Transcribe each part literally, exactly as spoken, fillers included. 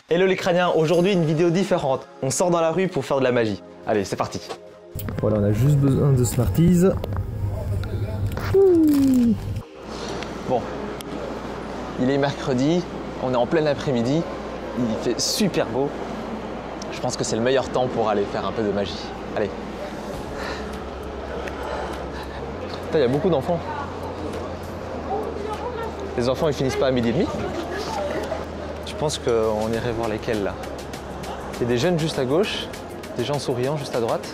Hello les crâniens, aujourd'hui une vidéo différente. On sort dans la rue pour faire de la magie. Allez, c'est parti. Voilà, on a juste besoin de Smarties. Bon, il est mercredi, on est en plein après-midi, il fait super beau. Je pense que c'est le meilleur temps pour aller faire un peu de magie. Allez. Putain, il y a beaucoup d'enfants. Les enfants, ils finissent pas à midi et demi. Je pense qu'on irait voir lesquels là. Il y a des jeunes juste à gauche, des gens souriants juste à droite.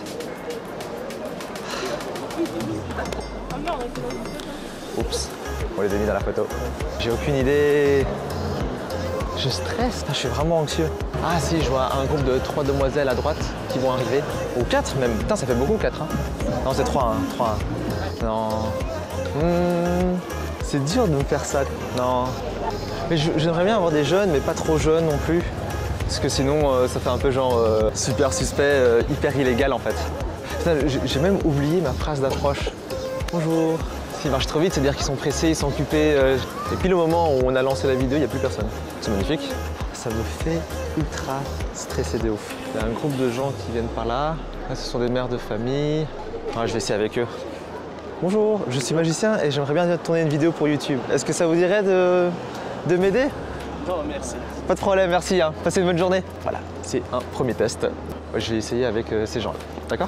Oups, on les a mis dans la photo. J'ai aucune idée. Je stresse, je suis vraiment anxieux. Ah si, je vois un groupe de trois demoiselles à droite qui vont arriver. Ou quatre même. Putain, ça fait beaucoup, quatre. Hein. Non, c'est trois. Hein. trois. Non. Mmh, c'est dur de me faire ça. Non. Mais j'aimerais bien avoir des jeunes, mais pas trop jeunes non plus. Parce que sinon, euh, ça fait un peu genre euh, super suspect, euh, hyper illégal en fait. J'ai même oublié ma phrase d'approche. Bonjour. S'ils marchent trop vite, c'est-à-dire qu'ils sont pressés, ils sont occupés. Euh, et puis le moment où on a lancé la vidéo, il n'y a plus personne. C'est magnifique. Ça me fait ultra stresser de ouf. Il y a un groupe de gens qui viennent par là. Là, ce sont des mères de famille. Ah, je vais essayer avec eux. Bonjour, je suis magicien et j'aimerais bien tourner une vidéo pour YouTube. Est-ce que ça vous dirait de, de m'aider? Non, merci. Pas de problème, merci. Hein. Passez une bonne journée. Voilà, c'est un premier test. Je vais essayer avec euh, ces gens-là. D'accord?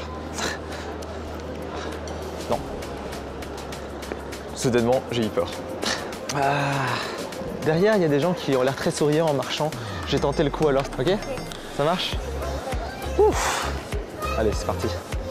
Non. Soudainement, j'ai eu peur. Ah. Derrière, il y a des gens qui ont l'air très souriants en marchant. J'ai tenté le coup alors, ok? Ça marche? Ouf. Allez, c'est parti.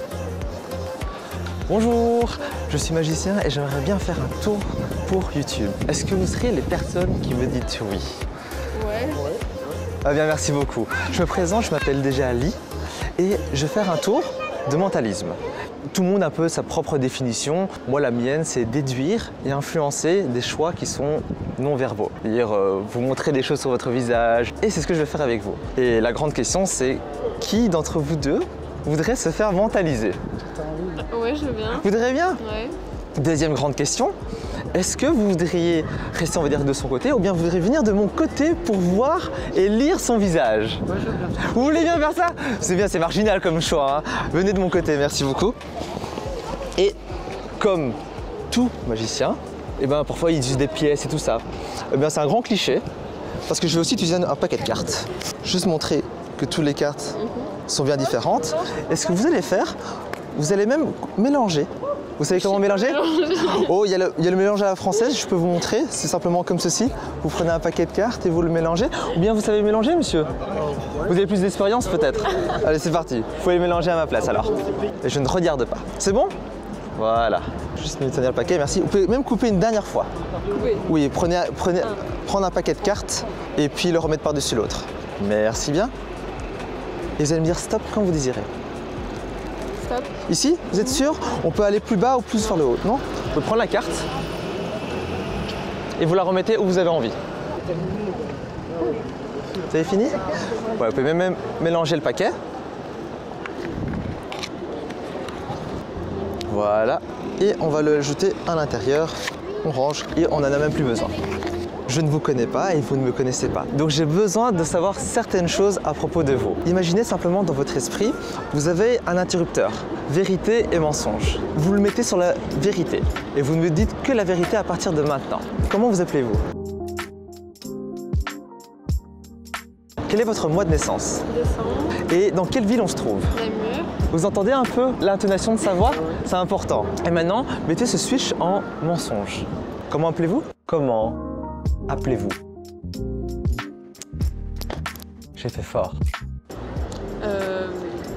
Bonjour, je suis magicien et j'aimerais bien faire un tour pour YouTube. Est-ce que vous serez les personnes qui me dites oui? Ouais. Ah bien, merci beaucoup. Je me présente, je m'appelle déjà Ali et je vais faire un tour de mentalisme. Tout le monde a un peu sa propre définition. Moi, la mienne, c'est déduire et influencer des choix qui sont non-verbaux. C'est-à-dire euh, vous montrer des choses sur votre visage. Et c'est ce que je vais faire avec vous. Et la grande question, c'est qui d'entre vous deux voudrait se faire mentaliser? Ouais, je veux bien. Vous voudriez bien? Ouais. Deuxième grande question, est-ce que vous voudriez rester, on va dire, de son côté ou bien vous voudriez venir de mon côté pour voir et lire son visage? Moi, je veux bien. Vous voulez bien faire ça? C'est bien, c'est marginal comme choix. Hein. Venez de mon côté, merci beaucoup. Et comme tout magicien, eh ben, parfois ils utilisent des pièces et tout ça. Eh bien, c'est un grand cliché parce que je vais aussi utiliser un paquet de cartes. Juste montrer que toutes les cartes sont bien différentes. Et ce que vous allez faire, vous allez même mélanger. Vous savez comment mélanger? Oh, il y, a le, il y a le mélange à la française, je peux vous montrer. C'est simplement comme ceci. Vous prenez un paquet de cartes et vous le mélangez. Ou bien vous savez mélanger, monsieur? Vous avez plus d'expérience peut-être? Allez, c'est parti. Vous pouvez mélanger à ma place alors. Et je ne regarde pas. C'est bon? Voilà. Juste me tenir le paquet, merci. Vous pouvez même couper une dernière fois. Oui. Oui, prenez, prenez, prendre un paquet de cartes et puis le remettre par-dessus l'autre. Merci bien. Et vous allez me dire stop quand vous désirez. Stop. Ici, vous êtes sûr? On peut aller plus bas ou plus vers le haut, non? Vous pouvez prendre la carte et vous la remettez où vous avez envie. Vous avez fini? Ouais, vous pouvez même mélanger le paquet. Voilà. Et on va le jeter à l'intérieur. On range et on n'en a même plus besoin. Je ne vous connais pas et vous ne me connaissez pas. Donc j'ai besoin de savoir certaines choses à propos de vous. Imaginez simplement dans votre esprit, vous avez un interrupteur, vérité et mensonge. Vous le mettez sur la vérité et vous ne me dites que la vérité à partir de maintenant. Comment vous appelez-vous? Quel est votre mois de naissance? Décembre. Et dans quelle ville on se trouve? Namur. Vous entendez un peu l'intonation de sa voix? C'est important. Et maintenant, mettez ce switch en mensonge. Comment appelez-vous? Comment appelez-vous? J'ai fait fort. Euh...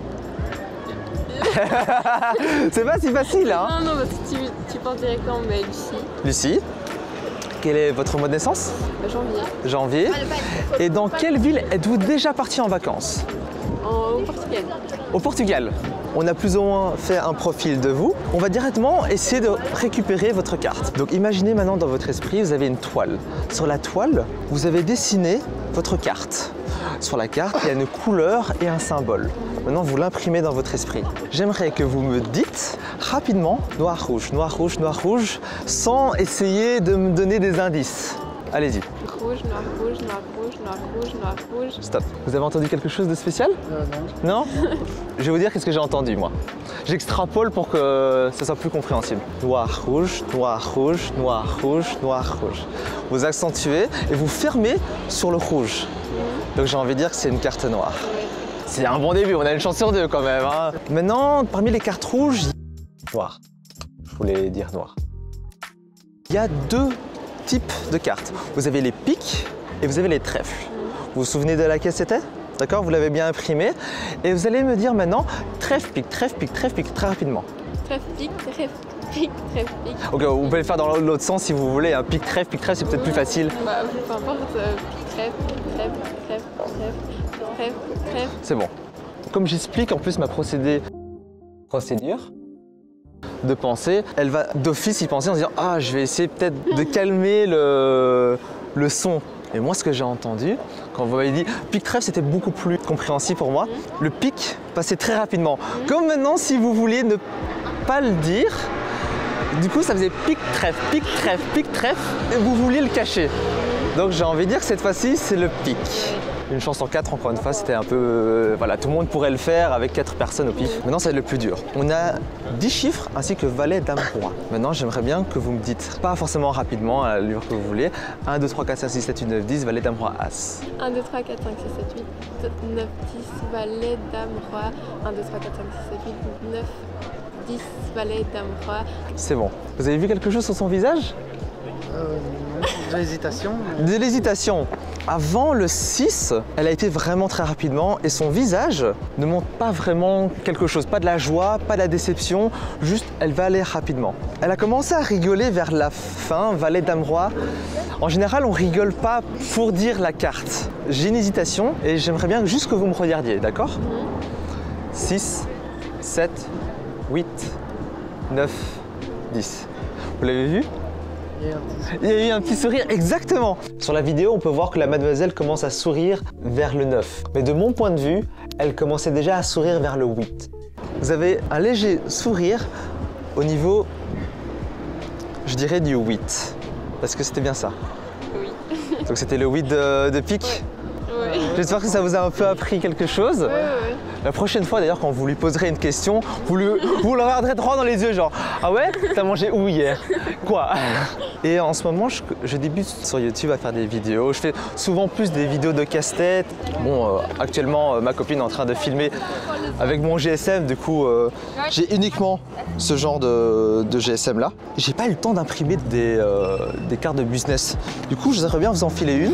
C'est pas si facile, hein? Non, non, parce que tu, tu penses directement, mais Lucie. Lucie, quel est votre mois de naissance? Janvier. Janvier. Et dans quelle ville êtes-vous déjà parti en vacances? En, au Portugal. Au Portugal. On a plus ou moins fait un profil de vous. On va directement essayer de récupérer votre carte. Donc imaginez maintenant dans votre esprit, vous avez une toile. Sur la toile, vous avez dessiné votre carte. Sur la carte, il y a une couleur et un symbole. Maintenant, vous l'imprimez dans votre esprit. J'aimerais que vous me dites rapidement noir, rouge, noir, rouge, noir, rouge, sans essayer de me donner des indices. Allez-y. Rouge. noir, rouge, noir, rouge, noir, rouge, noir, rouge. Stop. Vous avez entendu quelque chose de spécial? Euh, non. Non? Je vais vous dire qu'est-ce que j'ai entendu moi. J'extrapole pour que ça soit plus compréhensible. Noir, rouge, noir, rouge, noir, rouge, noir, rouge. Vous accentuez et vous fermez sur le rouge. Donc j'ai envie de dire que c'est une carte noire. C'est un bon début, on a une chance sur deux quand même. Hein. Maintenant, parmi les cartes rouges, noir. Je voulais dire noir. Il y a deux types de cartes. Vous avez les piques et vous avez les trèfles. Vous vous souvenez de laquelle c'était? D'accord, vous l'avez bien imprimé. Et vous allez me dire maintenant trèfle, pique, trèfle, pique, trèfle, pique, très rapidement. Trèfle, pique, trèfle, pique, trèfle, pique. Ok, vous pouvez le faire dans l'autre sens si vous voulez. Un pique, trèfle, pique, trèfle, c'est peut-être plus facile. Bah, peu importe. Euh, pique, trèfle, trèfle, trèfle, trèfle, trèfle, trèfle. C'est bon. Comme j'explique en plus ma procédé... procédure de pensée, elle va d'office y penser en se disant « Ah, je vais essayer peut-être de calmer le, le son ». Et moi, ce que j'ai entendu, quand vous m'avez dit pic trèfle, c'était beaucoup plus compréhensible pour moi. Mmh. Le pic passait très rapidement. Mmh. Comme maintenant, si vous vouliez ne pas le dire, du coup, ça faisait pic trèfle, pic trèfle, pic trèfle, et vous vouliez le cacher. Donc, j'ai envie de dire que cette fois-ci, c'est le pic. Une chance en quatre, encore une fois, c'était un peu... Euh, voilà, tout le monde pourrait le faire avec quatre personnes au pif. Maintenant, c'est le plus dur. On a dix chiffres ainsi que valet, dame, roi. Maintenant, j'aimerais bien que vous me dites, pas forcément rapidement, à l'allure que vous voulez, un, deux, trois, quatre, cinq, six, sept, huit, neuf, dix, valet, dame, roi, as. un, deux, trois, quatre, cinq, six, sept, huit, neuf, dix, valet, dame, roi. un, deux, trois, quatre, cinq, six, sept, huit, neuf, dix, valet, dame, roi. C'est bon. Vous avez vu quelque chose sur son visage? Euh, non, de l'hésitation. De l'hésitation. Avant le six, elle a été vraiment très rapidement et son visage ne montre pas vraiment quelque chose, pas de la joie, pas de la déception, juste elle va aller rapidement. Elle a commencé à rigoler vers la fin, valet, dame, roi. En général, on rigole pas pour dire la carte. J'ai une hésitation et j'aimerais bien juste que vous me regardiez, d'accord? six, sept, huit, neuf, dix. Vous l'avez vu? Il y a eu un petit sourire, exactement. Sur la vidéo, on peut voir que la mademoiselle commence à sourire vers le neuf. Mais de mon point de vue, elle commençait déjà à sourire vers le huit. Vous avez un léger sourire au niveau, je dirais, du huit. Parce que c'était bien ça. Oui. Donc c'était le huit de, de pique. Ouais. Ouais. J'espère que ça vous a un peu appris quelque chose. Ouais, ouais. La prochaine fois d'ailleurs, quand vous lui poserez une question, vous le, vous le regarderez droit dans les yeux, genre « Ah ouais, t'as mangé où hier ?» Quoi? Et en ce moment, je, je débute sur YouTube à faire des vidéos. Je fais souvent plus des vidéos de casse-tête. Bon, euh, actuellement, euh, ma copine est en train de filmer avec mon G S M. Du coup, euh, j'ai uniquement ce genre de, de G S M là. J'ai pas eu le temps d'imprimer des, euh, des cartes de business. Du coup, je voudrais bien vous en filer une.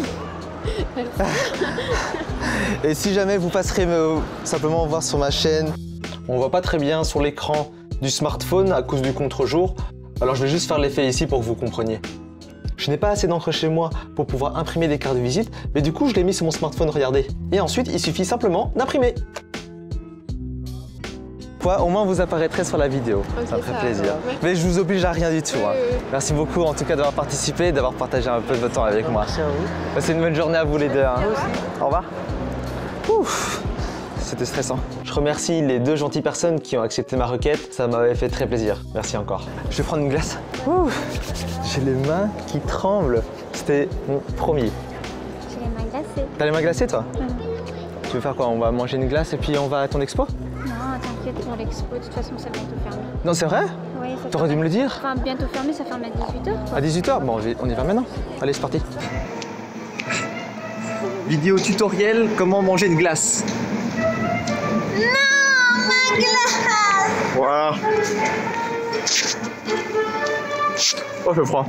Et si jamais vous passerez me, simplement voir sur ma chaîne, on voit pas très bien sur l'écran du smartphone à cause du contre-jour, alors je vais juste faire l'effet ici pour que vous compreniez. Je n'ai pas assez d'encre chez moi pour pouvoir imprimer des cartes de visite, mais du coup je l'ai mis sur mon smartphone, regardez. Et ensuite il suffit simplement d'imprimer. Au moins vous apparaîtrez sur la vidéo, okay, ça me ferait plaisir. Merci. Mais je vous oblige à rien du tout. Hein. Oui, oui. Merci beaucoup en tout cas d'avoir participé et d'avoir partagé un peu de votre temps avec moi. Merci à vous. Passez une bonne journée à vous les deux. Hein. Au revoir. Ouf, c'était stressant. Je remercie les deux gentilles personnes qui ont accepté ma requête, ça m'avait fait très plaisir. Merci encore. Je vais prendre une glace. J'ai les mains qui tremblent. C'était mon premier. J'ai les mains glacées. T'as les mains glacées toi? Mmh. Tu veux faire quoi? On va manger une glace et puis on va à ton expo? Non, t'inquiète, pour l'expo, de toute façon, ça va bientôt fermer. Non, c'est vrai? Oui, ça T'aurais dû me le dire? Enfin, bientôt fermé, ça ferme à dix-huit heures. Quoi. À dix-huit heures? Bon, on y va maintenant. Allez, c'est parti. Vidéo tutoriel, comment manger une glace. Non, ma glace! Voilà. Oh, je prends.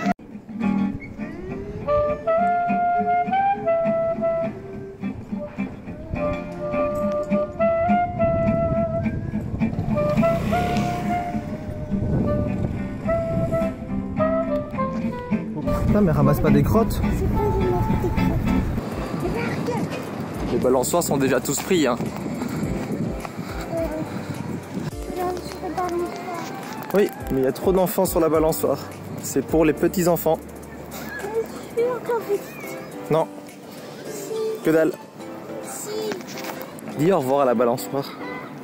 Putain, mais ramasse pas des crottes. Les balançoires sont déjà tous pris, hein. Oui, mais il y a trop d'enfants sur la balançoire. C'est pour les petits enfants. Non. Que dalle. Dis au revoir à la balançoire.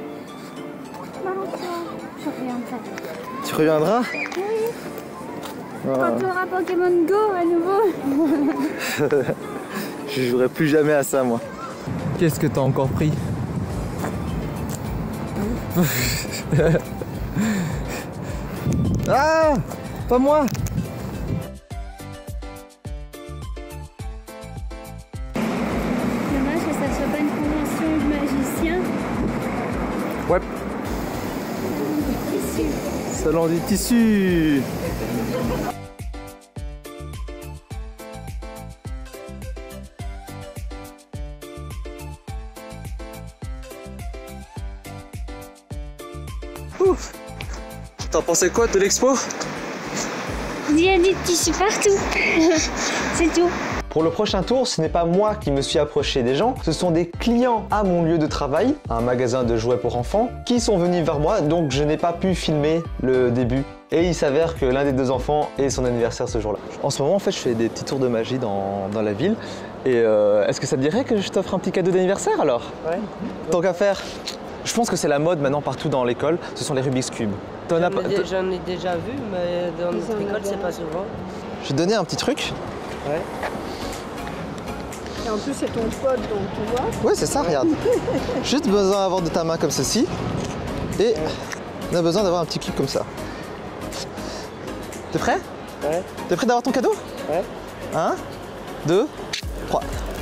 Balançoire, je reviendrai. Tu reviendras? Oui. Quand tu auras Pokémon Go à nouveau. Je jouerai plus jamais à ça, moi. Qu'est-ce que t'as encore pris? Ah, pas moi. Dommage que ça soit pas une convention de magicien. Ouais. Tissu. Salon du tissu. Ouf. T'en pensais quoi de l'expo? Il y a des tissus partout. C'est tout. Pour le prochain tour, ce n'est pas moi qui me suis approché des gens, ce sont des clients à mon lieu de travail, un magasin de jouets pour enfants, qui sont venus vers moi, donc je n'ai pas pu filmer le début. Et il s'avère que l'un des deux enfants est son anniversaire ce jour-là. En ce moment, en fait, je fais des petits tours de magie dans, dans la ville. Et euh, est-ce que ça te dirait que je t'offre un petit cadeau d'anniversaire alors? Ouais. Tant qu'à faire. Je pense que c'est la mode maintenant partout dans l'école, ce sont les Rubik's Cube. J'en ai, j'en ai déjà vu, mais dans notre école, c'est pas souvent. Je vais te donner un petit truc. Ouais. Et en plus, c'est ton pote, donc tu vois. Ouais, c'est ça, regarde. Juste besoin d'avoir de ta main comme ceci. Et on a besoin d'avoir un petit cube comme ça. T'es prêt? Ouais. T'es prêt d'avoir ton cadeau? Ouais. Un, deux, trois.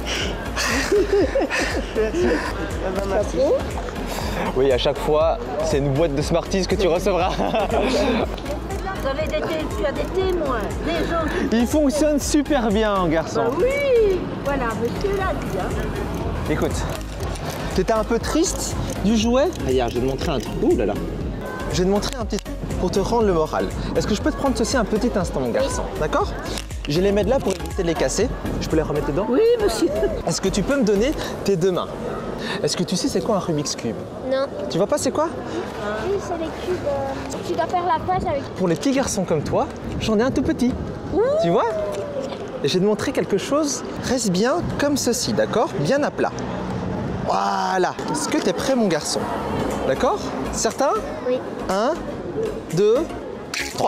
Merci. Oui, à chaque fois, c'est une boîte de Smarties que tu recevras. Vous avez des, té tu as des témoins, des gens qui... Il fonctionne super bien, garçon. Bah oui, voilà, monsieur l'a dit. Hein. Écoute, t'étais un peu triste du jouet? Regarde, je vais te montrer un truc. Ouh là là. Je vais te montrer un petit truc pour te rendre le moral. Est-ce que je peux te prendre ceci un petit instant, mon garçon? D'accord? J'ai les mettre là pour éviter de les casser. Je peux les remettre dedans? Oui, monsieur. Est-ce que tu peux me donner tes deux mains? Est-ce que tu sais c'est quoi un Rubik's Cube? Non. Tu vois pas c'est quoi? Oui, c'est les cubes. euh, Tu dois faire la page avec. Pour les petits garçons comme toi, j'en ai un tout petit. Ouh. Tu vois? Et je vais te montrer quelque chose. Reste bien comme ceci, d'accord? Bien à plat. Voilà. Est-ce que tu es prêt, mon garçon? D'accord? Certain? Oui. Un, deux, trois.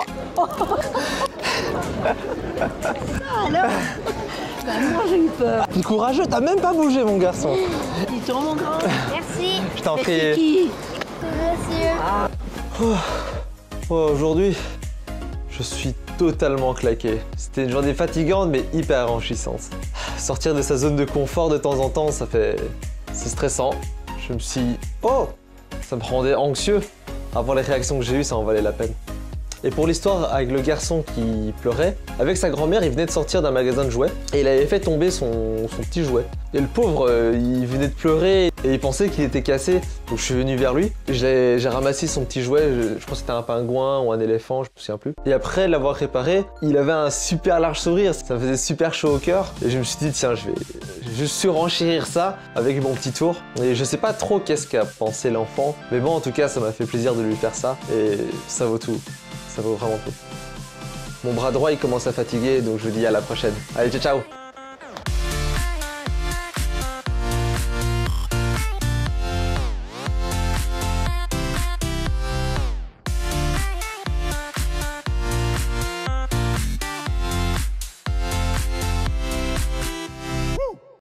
Alors, bah, moi j'ai eu peur. T'es courageux, t'as même pas bougé, mon garçon. Dis-toi, mon grand. Merci. Je t'en Mais c'est prie. qui? Monsieur. Oh. Oh, aujourd'hui, je suis totalement claqué. C'était une journée fatigante, mais hyper enrichissante. Sortir de sa zone de confort de temps en temps, ça fait... c'est stressant. Je me suis dit, oh, ça me rendait anxieux. Avant les réactions que j'ai eues, ça en valait la peine. Et pour l'histoire avec le garçon qui pleurait, avec sa grand-mère, il venait de sortir d'un magasin de jouets et il avait fait tomber son, son petit jouet. Et le pauvre, euh, il venait de pleurer et il pensait qu'il était cassé. Donc je suis venu vers lui, j'ai ramassé son petit jouet, je, je pense que c'était un pingouin ou un éléphant, je me souviens plus. Et après l'avoir réparé, il avait un super large sourire, ça me faisait super chaud au cœur. Et je me suis dit, tiens, je vais juste surenchérir ça avec mon petit tour. Et je sais pas trop qu'est-ce qu'a pensé l'enfant, mais bon, en tout cas, ça m'a fait plaisir de lui faire ça et ça vaut tout. Ça vaut vraiment tout. Mon bras droit il commence à fatiguer, donc je vous dis à la prochaine. Allez, ciao ciao!